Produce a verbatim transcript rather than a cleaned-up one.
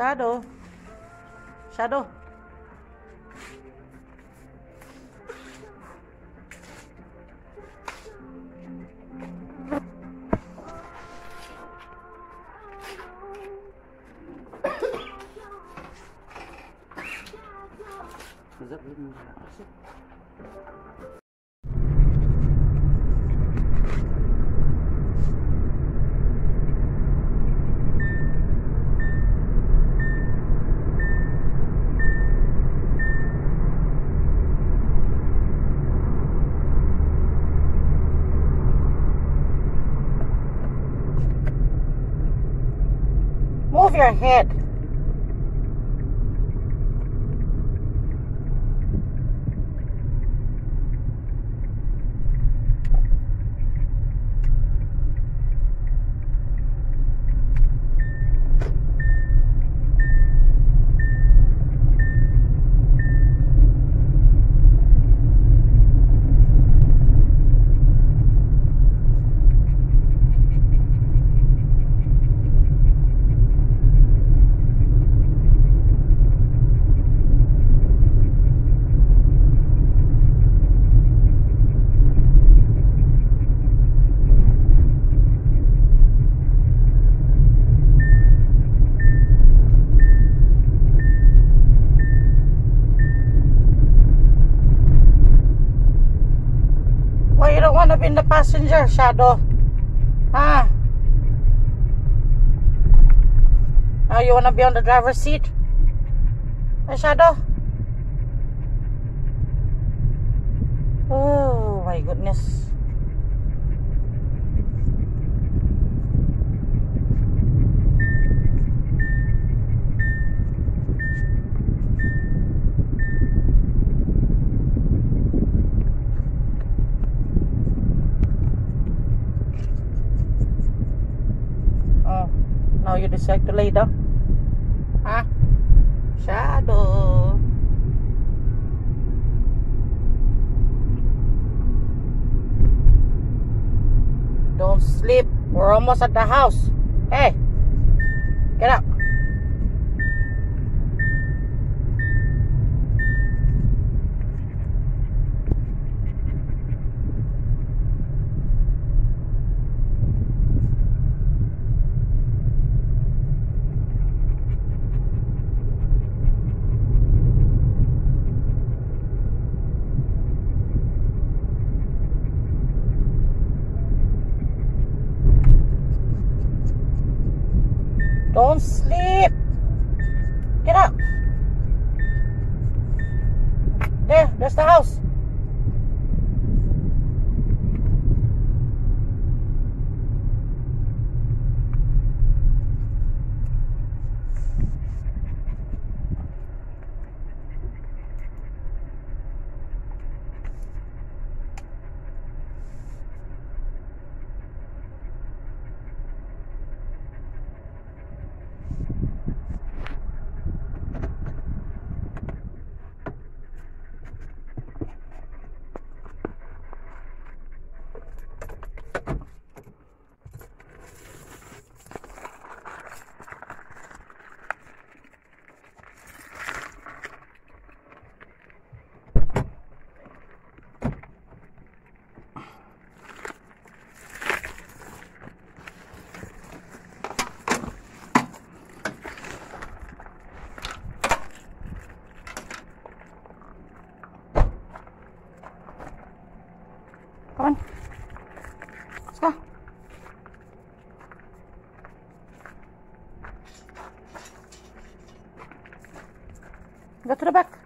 Shadow. Shadow. Move your head. You don't want to be in the passenger, Shadow. Huh? Now you want to be on the driver's seat? Hey, Shadow? Oh, my goodness. Now you decide to lay down. Huh? Shadow. Don't sleep. We're almost at the house. Hey, get up. Don't sleep. Get up. There, there's the house. Come on. Let's go. Go to the back.